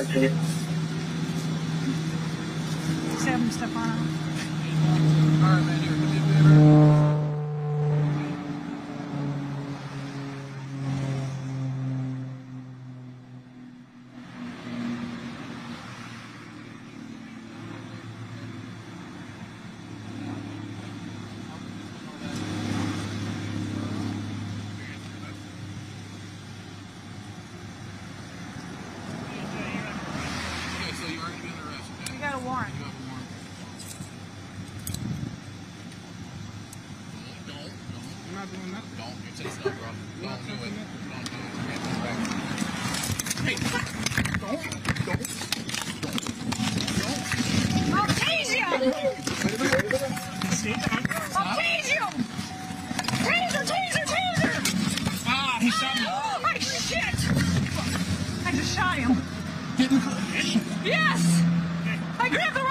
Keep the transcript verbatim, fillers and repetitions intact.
Just have him step on him. All right, man, here, give me a better. You got a warrant. You have a warrant. Don't, don't. I'm not doing nothing. Don't. You're tasing up, bro. Don't do it. Don't do it. Hey, don't, don't, don't, don't. I'll tase you! I'll tase you! Taser, taser, taser! Ah, he shot me. Oh, my shit! I just shot him. Get in the car. Yes! I grabbed the